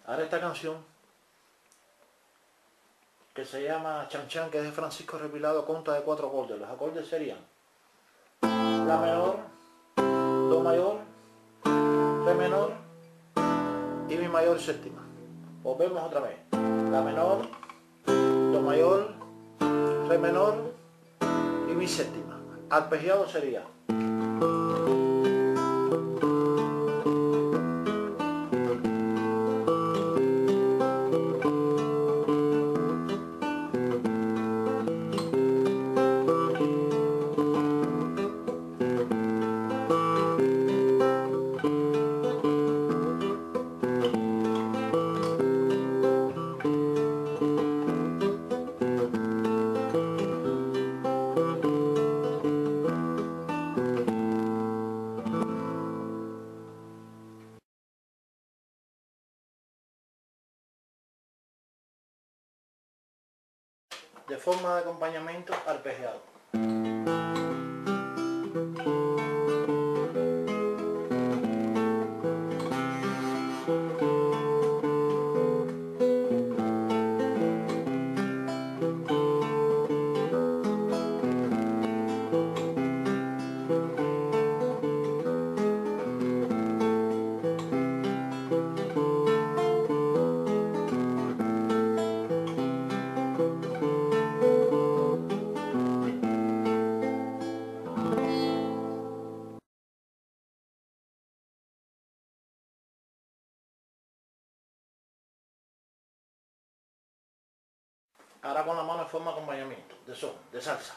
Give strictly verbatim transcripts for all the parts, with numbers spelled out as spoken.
Ahora esta canción que se llama Chan Chan, que es de Francisco Repilado, consta de cuatro acordes. Los acordes serían La menor, Do mayor, Re menor y Mi mayor séptima. Volvemos otra vez. La menor, Do mayor, Re menor y Mi séptima. Arpegiado sería de forma de acompañamiento arpegiado. Ahora con la mano en forma de acompañamiento, de son, de salsa.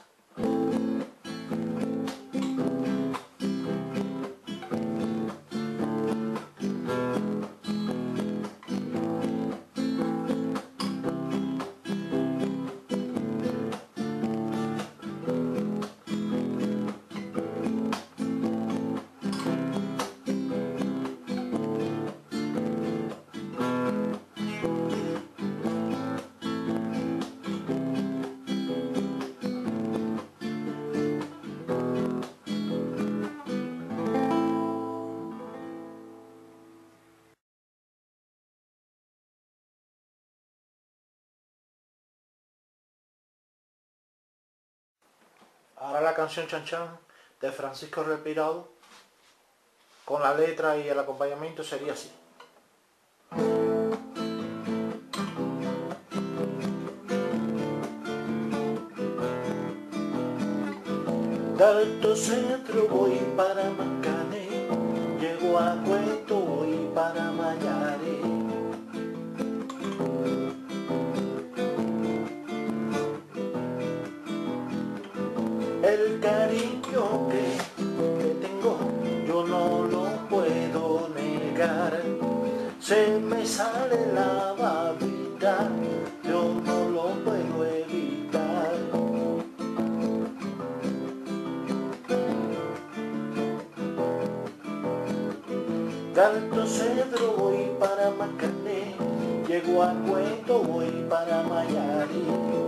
Ahora la canción Chan Chan de Francisco Repilado, con la letra y el acompañamiento sería así. De Alto Centro voy para Macané, llego a Cueto voy para Mayare. El cariño que, que tengo yo no lo puedo negar, se me sale la babita, yo no lo puedo evitar. De Alto Cedro voy para Macané, llego a Cueto voy para Mayari.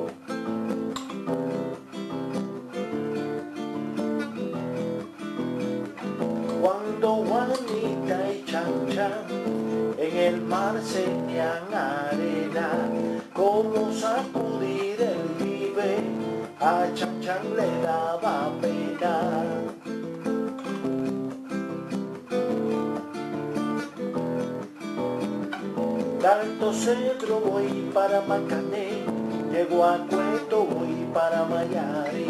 Cuando Juanita y Chan Chan en el mar señan arena, como sacudir el jibe, a Chan Chan le daba pena. De Alto Cedro voy para Macané, llego a Cueto voy para Mayari.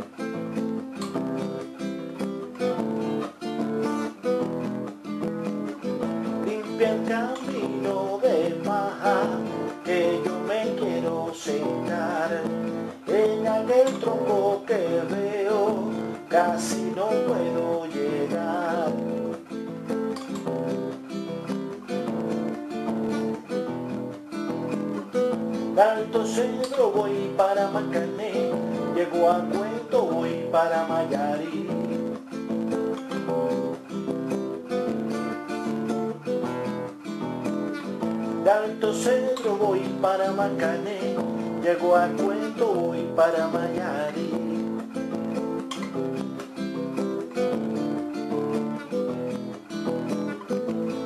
El camino de Maja, que yo me quiero sentar en aquel tronco que veo, casi no puedo llegar. De Alto Cedro voy para Macané, llego a Cueto voy para Mayari. De Alto Cedro voy para Macané, llego a Cueto voy para Mayari.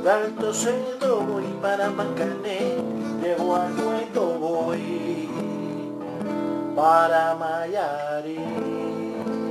de Alto Cedro voy para Macané, de Guanueto voy para Mayarí.